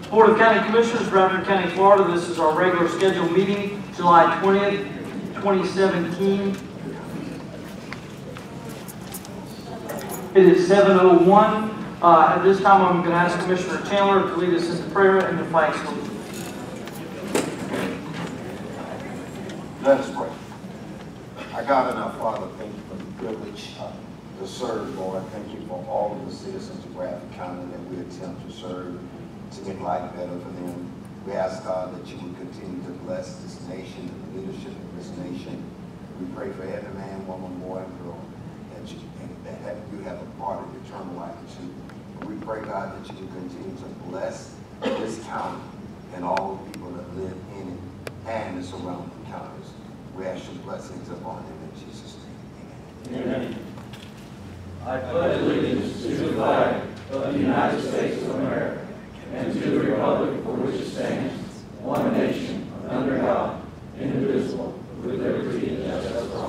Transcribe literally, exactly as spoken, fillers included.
Board of County Commissioners, Bradford County, Florida. This is our regular scheduled meeting, July twentieth, twenty seventeen. It is seven oh one. Uh, at this time, I'm going to ask Commissioner Chandler to lead us in prayer and the flag salute. Let us pray. Our God and our Father, thank you for the privilege uh, to serve, Lord. Thank you for all of the citizens of Bradford County that we attempt to serve, to make life better for them. We ask, God, that you would continue to bless this nation, the leadership of this nation. We pray for every man, woman, boy, and girl, that you, and that have, you have a part of eternal life too. We pray, God, that you would continue to bless this county and all the people that live in it and the surrounding counties. We ask your blessings upon them in Jesus' name. Amen. Amen. I pledge allegiance to the flag of the United States of America and to the republic for which it stands, one nation, under God, indivisible, with liberty and justice for all.